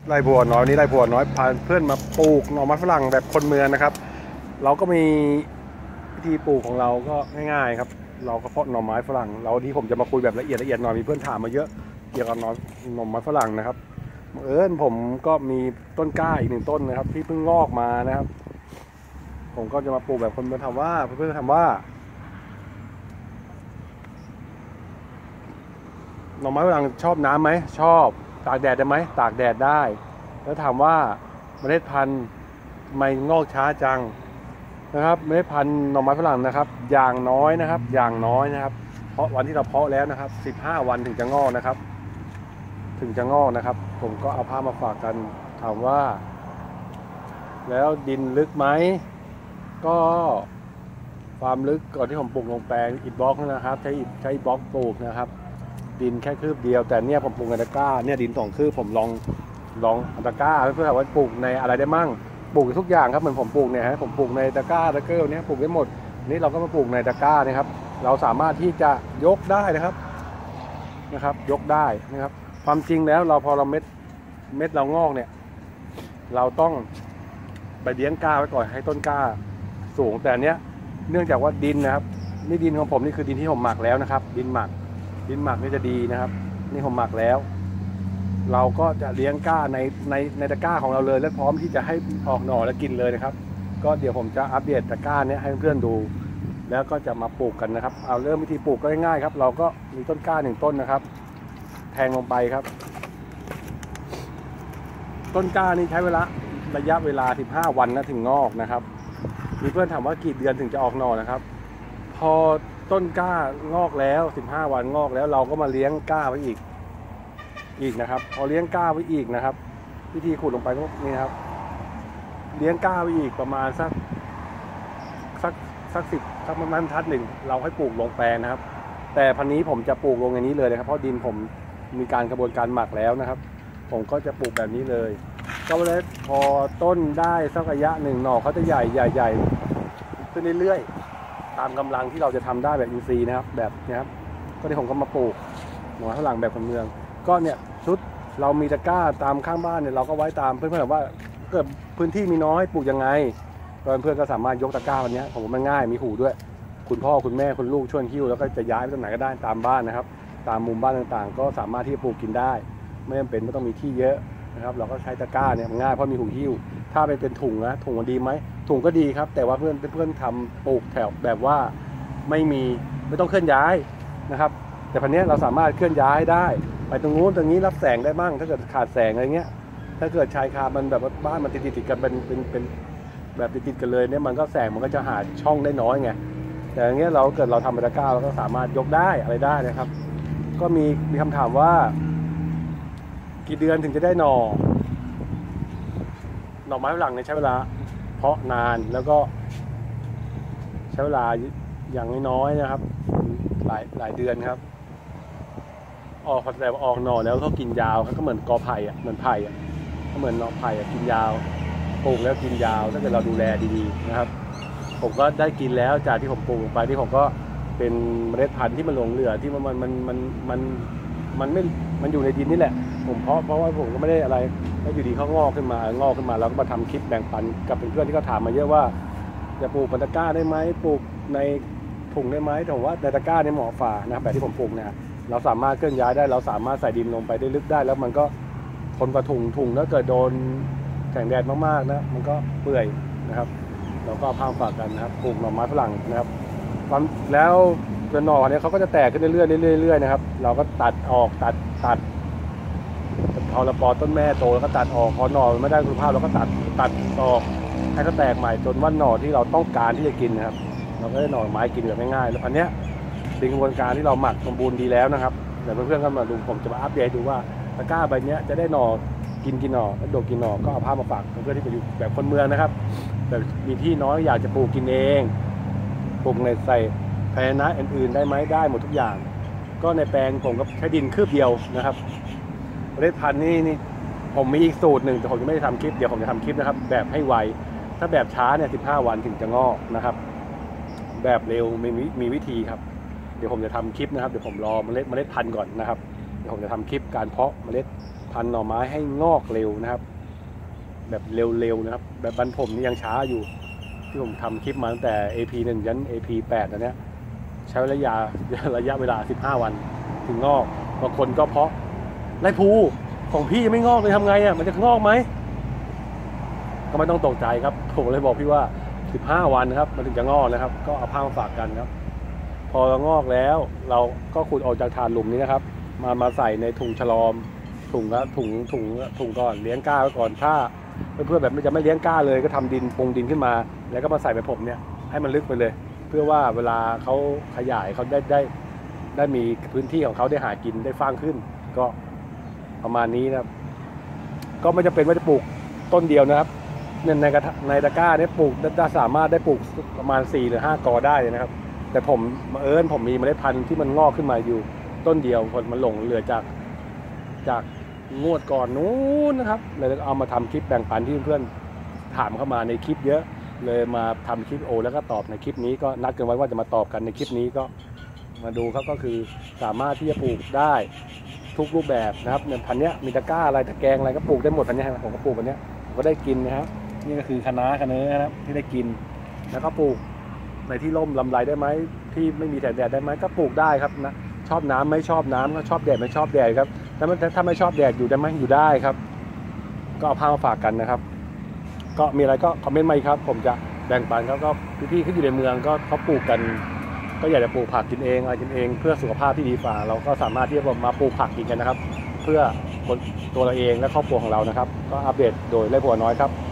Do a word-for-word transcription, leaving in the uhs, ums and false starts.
ไร่บัวน้อยนี่ไร่บัวน้อยพาเพื่อนมาปลูกหน่อไม้ฝรั่งแบบคนเมืองนะครับเราก็มีวิธีปลูกของเราก็ง่ายๆครับเราก็เพาะหน่อไม้ฝรั่งเราที่ผมจะมาคุยแบบละเอียดละเอียดหน่อยมีเพื่อนถามมาเยอะเกี่ยวกับหน่อหน่อไม้ฝรั่งนะครับเอิญผมก็มีต้นกล้าอีกหนึ่งต้นนะครับที่เพิ่งงอกมานะครับผมก็จะมาปลูกแบบคนเมืองทำว่าเพื่อนๆทำว่าหน่อไม้ฝรั่งชอบน้ำไหมชอบตากแดดได้ไหมตากแดดได้แล้วถามว่าเมล็ดพันธุ์ทำไมงอกช้าจังนะครับเมล็ดพันธุ์หน่อไม้ฝรั่งนะครับอย่างน้อยนะครับอย่างน้อยนะครับเพราะวันที่เราเพาะแล้วนะครับสิบห้าวันถึงจะงอกนะครับถึงจะงอกนะครับผมก็เอาภาพมาฝากกันถามว่าแล้วดินลึกไหมก็ความลึกก่อนที่ผมปลูกลงแปลงอิฐบล็อกนะครับใช้อิฐใช้บล็อกปลูกนะครับดินแค่คืบเดียวแต่เนี่ยผมปลูกในตะกร้าเนี่ยดินสองคืบผมลองลองตะกร้าเพื่อถามว่าปลูกในอะไรได้มั่งปลูกทุกอย่างครับเหมือนผมปลูกเนี่ยฮะผมปลูกในตะกร้าตะเกียบเนี่ยปลูกได้หมดนี่เราก็มาปลูกในตะกร้านะครับเราสามารถที่จะยกได้นะครับนะครับยกได้นะครับความจริงแล้วเราพอเราเม็ดเม็ดเรางอกเนี่ยเราต้องไปเลี้ยงกล้าไว้ก่อนให้ต้นกล้าสูงแต่เนี้ยเนื่องจากว่าดินนะครับนี่ดินของผมนี่คือดินที่ผมหมักแล้วนะครับดินหมักดินหมักนี่จะดีนะครับนี่ผมหมักแล้วเราก็จะเลี้ยงก้าในในในตะกร้าของเราเลยและพร้อมที่จะให้ออกหน่อและกินเลยนะครับก็เดี๋ยวผมจะอัปเดตตะกร้านี้ให้เพื่อนดูแล้วก็จะมาปลูกกันนะครับเอาเริ่มวิธีปลูกก็ง่ายๆครับเราก็มีต้นกล้าหนึ่งต้นนะครับแทงลงไปครับต้นกล้านี้ใช้เวลาระยะเวลาสิบห้าวันนะถึงงอกนะครับมีเพื่อนถามว่ากี่เดือนถึงจะออกหน่อนะครับพอต้นกล้างอกแล้วสิบห้าวันงอกแล้วเราก็มาเลี้ยงกล้าไว้อีกอีกนะครับพอเลี้ยงกล้าไว้อีกนะครับวิธีขุดลงไปก็นี่ครับเลี้ยงกล้าไว้อีกประมาณสักสักสักสิบสักประมาณทัดหนึ่งเราให้ปลูกลงแปลงนะครับแต่พันนี้ผมจะปลูกลงในนี้เลยนะครับเพราะดินผมมีการกระบวนการหมักแล้วนะครับผมก็จะปลูกแบบนี้เลยก็เลยพอต้นได้สักระยะหนึ่งหน่อเขาจะใหญ่ใหญ่ใหญ่ขึ้นเรื่อยๆตามกำลังที่เราจะทำได้แบบอินทรีย์นะครับแบบนี้ครับก็ที่ผมก็มาปลูกหน่อฝรั่งแบบคนเมืองก็เนี่ยชุดเรามีตะกร้าตามข้างบ้านเนี่ยเราก็ไว้ตามเพื่อนๆว่าเกิดพื้นที่มีน้อยปลูกยังไงเพื่อนๆก็สามารถยกตะกร้าวันนี้ผมว่ามันง่ายมีหูด้วยคุณพ่อคุณแม่คุณลูกช่วยหิ้วแล้วก็จะย้ายไปตรงไหนก็ได้ตามบ้านนะครับตามมุมบ้านต่างๆก็สามารถที่จะปลูกกินได้ไม่จำเป็นไม่ต้องมีที่เยอะนะครับเราก็ใช้ตะกร้าเนี่ยง่ายเพราะมีหูหิ้วถ้าไปเป็นถุงนะถุงมันดีไหมถุงก็ดีครับแต่ว่าเพื่อนเพื่อนทำปลูกแถวแบบว่าไม่มีไม่ต้องเคลื่อนย้ายนะครับแต่พันนี้เราสามารถเคลื่อนย้ายได้ไปตรงนู้นตรงนี้รับแสงได้บ้างถ้าเกิดขาดแสงอะไรเงี้ยถ้าเกิดชายคามันแบบบ้านมันติดติดกันเป็นเป็นเป็นแบบติดติดกันเลยเนี่ยมันก็แสงมันก็จะหาช่องได้น้อยไงแต่อย่างเงี้ยเราเกิดเราทำเป็นตะกร้าเราก็สามารถยกได้อะไรได้นะครับก็มีมีคำถามว่ากี่เดือนถึงจะได้หน่อหน่อไม้ฝรั่งเนี่ยใช้เวลาเพาะนานแล้วก็ใช้เวลาอย่างน้อยๆนะครับหลายหลายเดือนครับออกแต่ออกหน่อแล้วเขากินยาวก็เหมือนกอไผ่อะเหมือนไผ่อะก็เหมือนหน่อไผ่อะกินยาวปลูกแล้วกินยาวถ้าเกิดเราดูแลดีๆนะครับผมก็ได้กินแล้วจากที่ผมปลูกไปที่ผมก็เป็นเมล็ดพันธุ์ที่มันหลงเหลือที่มันมันมันมันมันไม่มันอยู่ในดินนี่แหละผมเพราะเพราะว่าผมก็ไม่ได้อะไรแล้วอยู่ดีเขางอกขึ้นมางอกขึ้นมาแล้วก็มาทำคลิปแบ่งปันกับเพื่อนๆที่เขาถามมาเยอะว่าจะปลูกตะกร้าได้ไหมปลูกในถุงได้ไหมแต่ว่าในตะกร้าในหมอฝานะแบบที่ผมปลูกเนี่ยเราสามารถเคลื่อนย้ายได้เราสามารถใส่ดินลงไปได้ลึกได้แล้วมันก็ทนกับถุงถุงแล้วเกิดโดนแสงแดดมากๆนะมันก็เปื่อยนะครับเราก็พาฝากกันนะครับปลูกหน่อไม้ฝรั่งนะครับแล้วตัวหน่อเนี่ยเขาก็จะแตกขึ้นเรื่อยๆเรื่อยๆนะครับเราก็ตัดออกตัดตัดพอเราปอต้นแม่โตแล้วก็ตัดออกพอหน่อไม่ได้คุณภาพเราก็ตัดตัดออกให้เขาแตกใหม่จนว่าหน่อที่เราต้องการที่จะกินนะครับเราก็ได้หน่อไม้กินแบบง่ายๆแล้วอันเนี้ยเป็นกระบวนการที่เราหมักสมบูรณ์ดีแล้วนะครับแต่เพื่อนๆก็มาดูผมจะมาอัปเดตดูว่าตะกร้าใบนี้จะได้หน่อกินกินหน่อแล้วโดดกินหน่อก็เอาภาพมาฝากเพื่อนๆที่ไปอยู่แบบคนเมืองนะครับแบบมีที่น้อยอยากจะปลูกกินเองปลูกในใส่ภาชนะอื่นๆได้ไหมได้หมดทุกอย่างก็ในแปลงผมก็ใช้ดินคืบเดียวนะครับเมล็ดพันธุ์นี่นี่ผมมีอีกสูตรหนึ่งแต่ผมยังไม่ได้ทำคลิปเดี๋ยวผมจะทำคลิปนะครับแบบให้ไวถ้าแบบช้าเนี่ยสิบห้าวันถึงจะงอกนะครับแบบเร็วมีมีวิธีครับเดี๋ยวผมจะทำคลิปนะครับเดี๋ยวผมรอเมล็ดเมล็ดพันธุ์ก่อนนะครับเดี๋ยวผมจะทำคลิปการเพาะเมล็ดพันธุ์หน่อไม้ให้งอกเร็วนะครับแบบเร็วๆนะครับแบบบ้านผมนี่ยังช้าอยู่ที่ผมทำคลิปมาตั้งแต่ เอ พี หนึ่ง ยัน เอ พี แปด นะเนี้ยใช้ระยะระยะเวลาสิบห้าวันถึงงอกบางคนก็เพาะไรภูของพี่ยังไม่งอกเลยทำไงอ่ะมันจะงอกไหมก็ไม่ต้องตกใจครับผมเลยบอกพี่ว่าสิบห้าวันนะครับมันถึงจะงอกนะครับก็เอาผ้ามาฝากกันครับพองอกแล้วเราก็ขุดออกจากฐานหลุมนี้นะครับมามาใส่ในถุงฉลอมถุงละถุงถุงถุงก่อนเลี้ยงก้าไว้ก่อนถ้าเพื่อนๆแบบจะไม่เลี้ยงก้าเลยก็ทำดินปรุงดินขึ้นมาแล้วก็มาใส่ไปผมเนี่ยให้มันลึกไปเลยเพื่อว่าเวลาเขาขยายเขาได้ได้ได้มีพื้นที่ของเขาได้หากินได้ฟ้างขึ้นก็ประมาณนี้นะครับก็ไม่จำเป็นว่าจะปลูกต้นเดียวนะครับในในกระในตะกร้าเนี่ยปลูกได้สามารถได้ปลูกประมาณสี่หรือห้ากอได้เลยนะครับแต่ผมเอิญผมมีเมล็ดพันธุ์ที่มันงอกขึ้นมาอยู่ต้นเดียวผลมันหลงเหลือจากจากงวดก่อนนู้นนะครับเลยเอามาทำคลิปแบ่งปันที่เพื่อนถามเข้ามาในคลิปเยอะเลยมาทำคลิปโอแล้วก็ตอบในคลิปนี้ก็นัดกันไว้ว่าจะมาตอบกันในคลิปนี้ก็มาดูครับก็คือสามารถที่จะปลูกได้ทุกรูปแบบนะครับเนี่ยพันธุ์เนี้ยมีตะกร้าอะไรตะแกรงอะไรก็ปลูกได้หมดพันธุ์เนี้ยผมก็ปลูกพันธุ์เนี้ยผมก็ได้กินนะครับนี่ก็คือคะน้าคะเนื้อนะครับที่ได้กินแล้วก็ปลูกในที่ร่มลำไรได้ไหมที่ไม่มีแดดแดดได้ไหมก็ปลูกได้ครับนะชอบน้ำไม่ชอบน้ำก็ชอบแดดไม่ชอบแดดครับถ้าถ้าไม่ชอบแดดอยู่ได้ไหมอยู่ได้ครับก็เอาผ้ามาฝากกันนะครับก็มีอะไรก็คอมเมนต์มาครับผมจะแบ่งปันเขาก็พี่ๆที่อยู่ในเมืองก็เขาปลูกกันก็อยากจะปลูกผักกินเองอะไรกินเองเพื่อสุขภาพที่ดีฝ่าเราก็สามารถที่จะมาปลูกผักกินกันนะครับเพื่อตัวเราเองและครอบครัวของเรานะครับก็อัปเดตโดยไร่บัวน้อยครับ